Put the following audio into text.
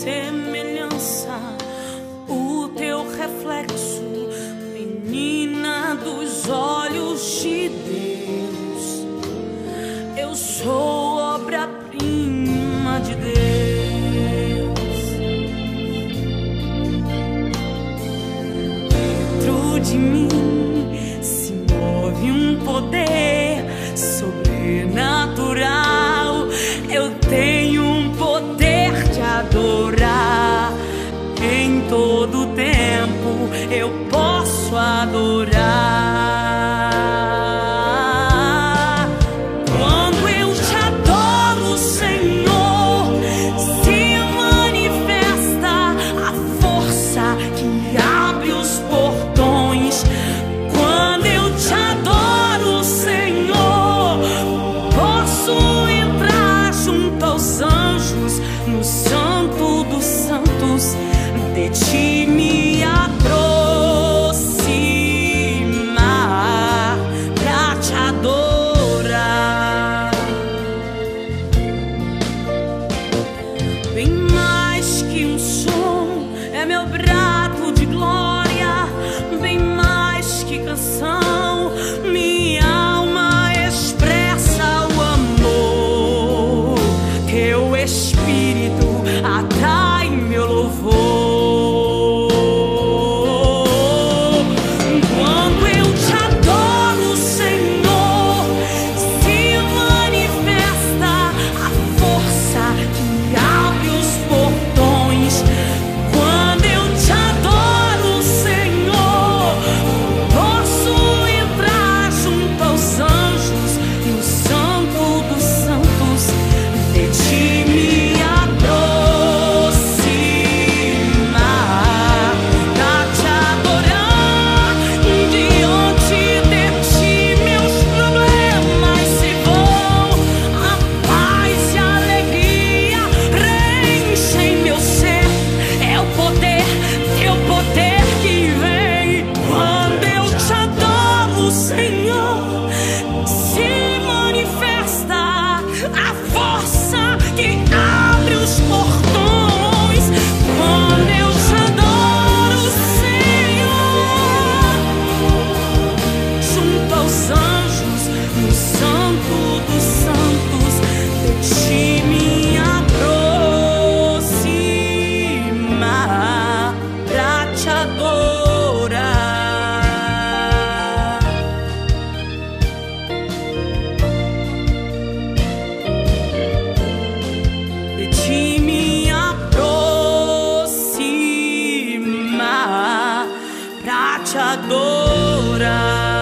semelhança, o teu reflexo, menina dos olhos de Deus. Eu sou obra-prima de Deus. Dentro de mim se move um poder sobrenatural. Eu tenho um poder de adorar. Em todo tempo eu posso adorar. Quando eu te adoro, Senhor, se manifesta a força que abre os portões. Quando eu te adoro, Senhor, posso entrar junto aos anjos, no santo dos santos, de ti me aproximar pra te adorar. Bem mais que um som, é meu brado de glória. Bem mais que canção, minha alma expressa o amor. Teu Espírito atrai meu louvor. Pra te adorar.